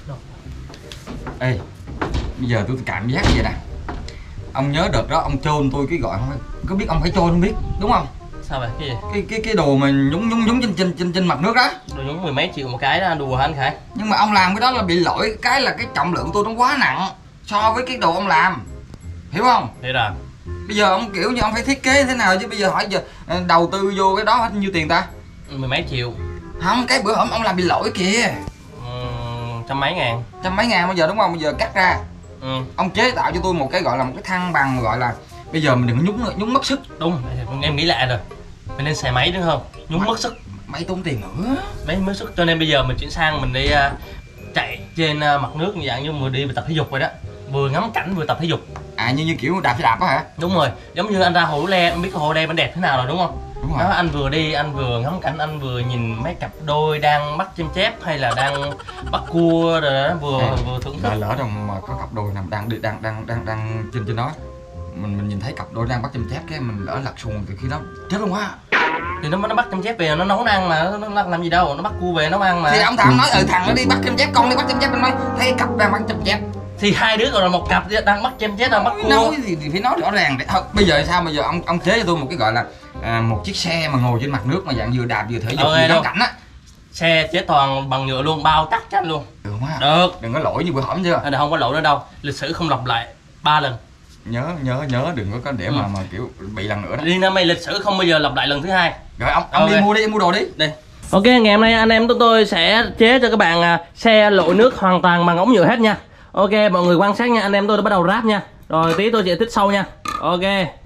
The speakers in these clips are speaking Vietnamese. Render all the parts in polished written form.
Ê, bây giờ tôi cảm giác vậy nè. Ông nhớ đợt đó ông chôn tôi cái gọi không? Có biết ông phải chôn không biết, đúng không? Sao vậy? Cái gì? Cái đồ mà nhúng trên mặt nước đó. Đồ nhúng 10 mấy triệu một cái đó, đùa hả anh Khải? Nhưng mà ông làm cái đó là bị lỗi cái là cái trọng lượng tôi nó quá nặng so với cái đồ ông làm. Hiểu không? Thế là bây giờ ông kiểu như ông phải thiết kế thế nào chứ bây giờ hỏi giờ đầu tư vô cái đó hết nhiêu tiền ta? 10 mấy triệu. Không, cái bữa hổm ông làm bị lỗi kìa. Trăm mấy ngàn. Trăm mấy ngàn bây giờ đúng không? Bây giờ cắt ra. Ông chế tạo cho tôi một cái gọi là một cái thăng bằng, gọi là bây giờ mình đừng có nhúng mất sức. Đúng, em nghĩ lại rồi. Mình nên xài máy đúng không? Nhúng mất sức. Máy tốn tiền nữa. Máy mất sức, cho nên bây giờ mình chuyển sang mình đi chạy trên mặt nước như dạng như vừa đi vừa tập thể dục vậy đó. Vừa ngắm cảnh vừa tập thể dục. À như kiểu đạp xe đạp á hả? Đúng rồi, giống như anh ra hồ Le, em biết cái hồ Le bên đẹp thế nào rồi đúng không? Đúng rồi. Đó, anh vừa đi, anh vừa ngắm cảnh, anh vừa nhìn mấy cặp đôi đang bắt chim chép hay là đang bắt cua rồi đó, vừa thưởng thức. Lỡ đâu mà có cặp đôi nào đang trên đó, mình nhìn thấy cặp đôi đang bắt chim chép cái mình lỡ lật xuồng từ khi đó chết luôn á. Thì nó bắt chim chép về nó nấu ăn mà, nó làm gì đâu, nó bắt cua về nấu ăn mà. Thì ông thằng nói thằng nó đi bắt chim chép, con đi bắt chim chép, anh nói thấy cặp đang bắt chim chép. Thì hai đứa còn là một cặp đang bắt chim chép, đang bắt cua. Nói thì phải nói rõ ràng. Thôi bây giờ sao, bây giờ ông chế cho tôi một cái gọi là một chiếc xe mà ngồi trên mặt nước mà dạng vừa đạp vừa thể dục vừa ngắm cảnh á. Xe chế toàn bằng nhựa luôn, bao chắc chắn luôn. Được không á? Được. Đừng có lỗi như bữa hổm chưa? Không có lỗi nữa đâu, lịch sử không lặp lại 3 lần. Nhớ đừng có để mà kiểu bị lần nữa đó. Đi năm nay lịch sử không bao giờ lặp lại lần thứ hai. Rồi ông đi mua đồ đi. Đi. Ok, ngày hôm nay anh em chúng tôi sẽ chế cho các bạn xe lội nước hoàn toàn bằng ống nhựa hết nha. Ok, mọi người quan sát nha, anh em tôi đã bắt đầu ráp nha. Rồi tí tôi sẽ tích sâu nha. Ok.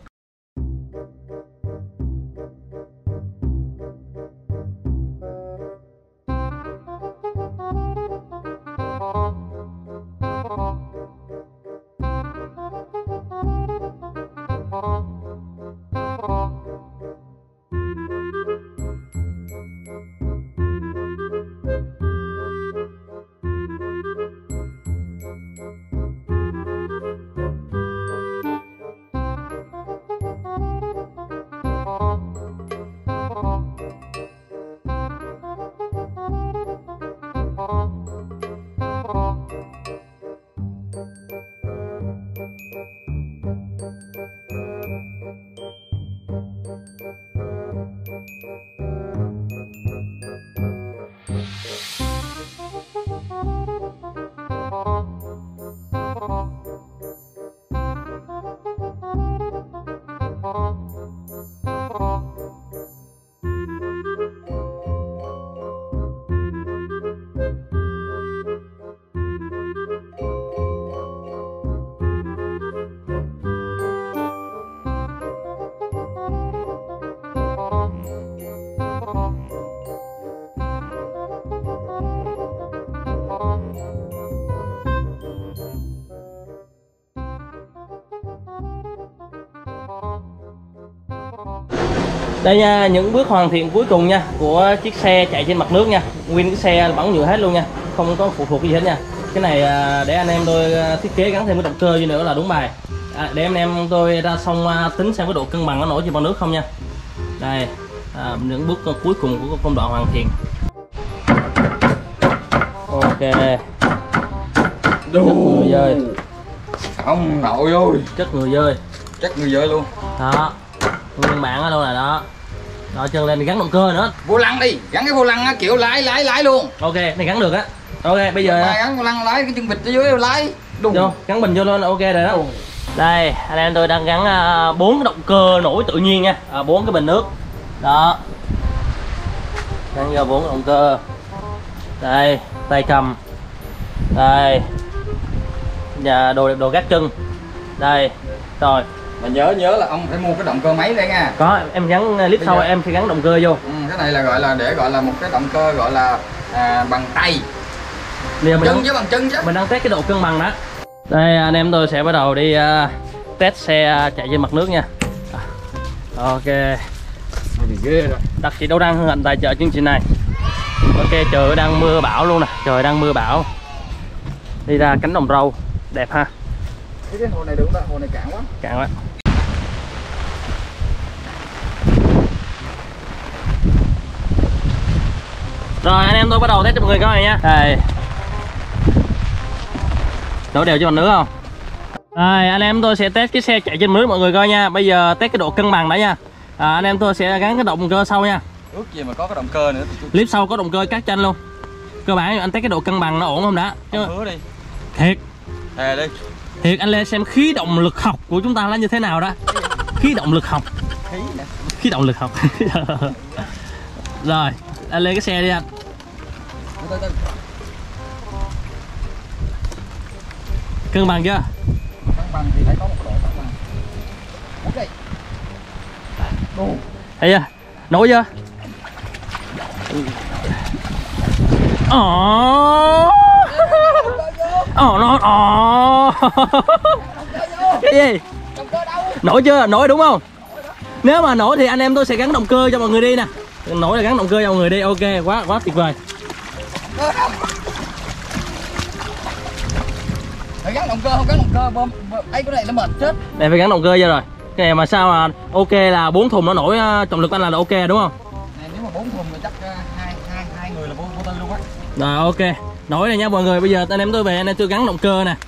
Đây nha, những bước hoàn thiện cuối cùng nha của chiếc xe chạy trên mặt nước nha. Nguyên cái xe bằng nhựa hết luôn nha, không có phụ thuộc gì hết nha. Cái này để anh em tôi thiết kế gắn thêm cái động cơ gì nữa là đúng bài. Để anh em tôi ra xong tính xem cái độ cân bằng nó nổi trên mặt nước không nha. Đây, những bước cuối cùng của công đoạn hoàn thiện. Ok. Chất người dơi. Ông nội ơi. Chất người dơi. Chất người dơi luôn. Đó. Nguyên bản ở đâu là đó. Đó, chân lên thì gắn động cơ nữa. Vô lăng đi, gắn cái vô lăng kiểu lái luôn. Ok, này gắn được á. Ok, bây giờ gắn vô lăng lái cái chân vịt ở dưới lái. Đúng. Vô, gắn bình vô luôn là ok rồi đó. Đây, anh em tôi đang gắn 4 cái động cơ nổi tự nhiên nha, 4 cái bình nước. Đó. Gắn vô 4 cái động cơ. Đây, tay cầm. Đây. Và đồ gác chân. Đây. Rồi. Mà nhớ là ông phải mua cái động cơ máy đây nha. Có, em gắn clip sau em sẽ gắn động cơ vô. Cái này là gọi là một cái động cơ gọi là bằng tay. Bằng chân chứ. Mình đang test cái độ cân bằng đó. Đây, anh em tôi sẽ bắt đầu đi test xe chạy trên mặt nước nha. Ok. Ghê rồi. Đặc chị Đâu Đăng hân hạnh tài trợ chương trình này. Ok, trời đang mưa bão luôn nè, trời đang mưa bão. Đi ra cánh đồng rau đẹp ha. Cái hồ này được không? Hồ này cạn quá. Cạn quá. Rồi anh em tôi bắt đầu test cho mọi người coi nha. Đây. Đổ đều cho mặt nước không? Rồi anh em tôi sẽ test cái xe chạy trên nước mọi người coi nha. Bây giờ test cái độ cân bằng đã nha. Anh em tôi sẽ gắn cái động cơ sau nha. Ước gì mà có cái động cơ nữa thì Clip sau có động cơ cắt chanh luôn. Cơ bản anh test cái độ cân bằng nó ổn không đã. Chứ hứa đi. thiệt. Thề đi. Thiệt anh lên xem khí động lực học của chúng ta là như thế nào đó. Khí động lực học. Khí động lực học. Rồi, anh lên cái xe đi anh. Cân bằng chưa? Cân bằng thì phải có một độ cân bằng. Ok. Thấy chưa? Nổi chưa? Cái gì? Nổi chưa? Nổi đúng không? Nếu mà nổi thì anh em tôi sẽ gắn động cơ cho mọi người đi nè. Nổi là gắn động cơ cho mọi người đi. Ok, quá tuyệt vời. Phải gắn động cơ, không gắn động cơ bơm ấy cái này nó mệt chết. Đây phải gắn động cơ vô rồi. Cái này mà sao mà ok là 4 thùng nó nổi trọng lực anh là ok đúng không? Này nếu mà 4 thùng thì chắc hai người là vô tư luôn á. Rồi ok. Nổi này nha mọi người. Bây giờ anh em tôi về anh em tôi gắn động cơ nè.